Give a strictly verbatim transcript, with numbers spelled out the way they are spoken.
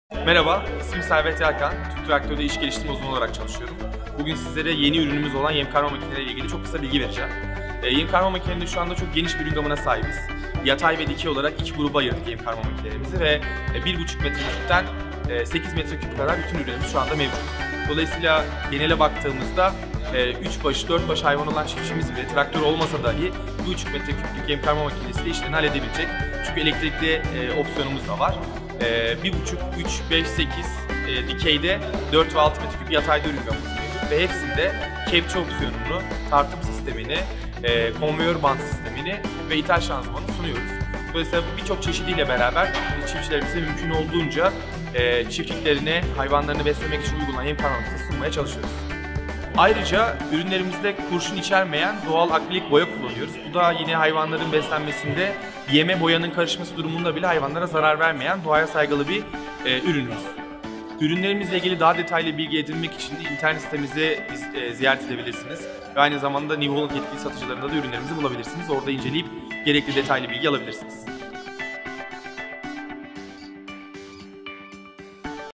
Merhaba, ismim Servet Yelkan. Türk Traktör'de iş geliştirme uzmanı olarak çalışıyorum. Bugün sizlere yeni ürünümüz olan yem karma makineleriyle ilgili çok kısa bilgi vereceğim. E, yem karma makinelerinde şu anda çok geniş bir ürün gamına sahibiz. Yatay ve dikey olarak iki gruba ayırdık yem karma makinelerimizi ve bir buçuk metreküpten sekiz metreküp kadar bütün ürünlerimiz şu anda mevcut. Dolayısıyla genele baktığımızda üç baş, dört baş hayvan olan çiftçimiz bile traktör olmasa dahi bir buçuk metreküplük yem karma makinesiyle işlerini halledebilecek. Çünkü elektrikli e, opsiyonumuz da var. bir buçuk, üç, beş, sekiz e, dikeyde dört ve altı metreküp yatayda ürün gamımız mevcut ve hepsinde kepçe opsiyonunu, tartım sistemini, e, konveyör band sistemini ve ithal şanzımanı sunuyoruz. Dolayısıyla birçok çeşidiyle beraber çiftçilerimize mümkün olduğunca e, çiftliklerine, hayvanlarını beslemek için uygulanan yem karma makinesi sunmaya çalışıyoruz. Ayrıca ürünlerimizde kurşun içermeyen doğal akrilik boya kullanıyoruz. Bu da yine hayvanların beslenmesinde yeme boyanın karışması durumunda bile hayvanlara zarar vermeyen doğaya saygılı bir e, ürünümüz. Ürünlerimizle ilgili daha detaylı bilgi edinmek için internet sitemizi e, ziyaret edebilirsiniz. Ve aynı zamanda New Holland yetkili satıcılarında da ürünlerimizi bulabilirsiniz. Orada inceleyip gerekli detaylı bilgi alabilirsiniz.